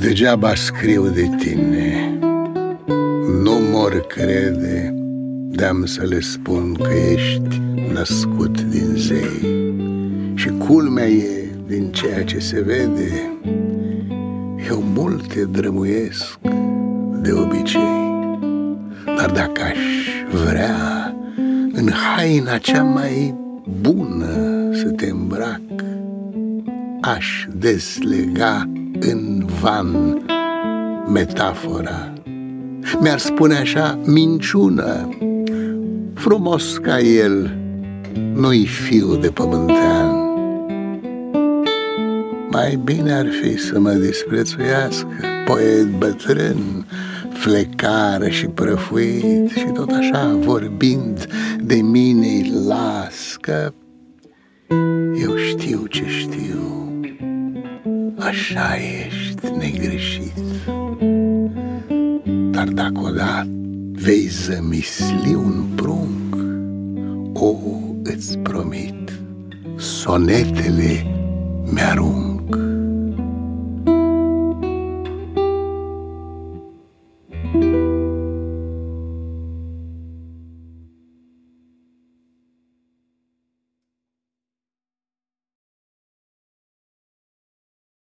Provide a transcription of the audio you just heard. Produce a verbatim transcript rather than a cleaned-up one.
Degeaba scriu de tine, nu mor crede de-am să le spun că ești născut din zei. Și culmea e, din ceea ce se vede, eu multe drămuiesc de obicei. Dar dacă aș vrea în haina cea mai bună să te îmbrac, aș deslega în van metafora. Mi-ar spune așa: minciună, frumos ca el nu-i fiu de pământean. Mai bine ar fi să mă disprețuiască poet bătrân, flecară și prăfuit, și tot așa, vorbind de mine-i las, că eu știu ce știu, așa ești negreșit. Dar dacă odată vei zămisli un prunc, o, îți promit, sonetele mi-arunc.